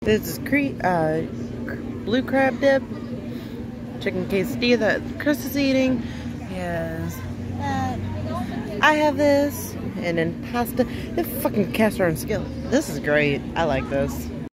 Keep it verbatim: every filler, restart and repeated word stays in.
This is cre uh, blue crab dip, chicken quesadilla that Chris is eating. Yes, that. I have this, and then pasta. The fucking cast iron skillet. This is great. I like this.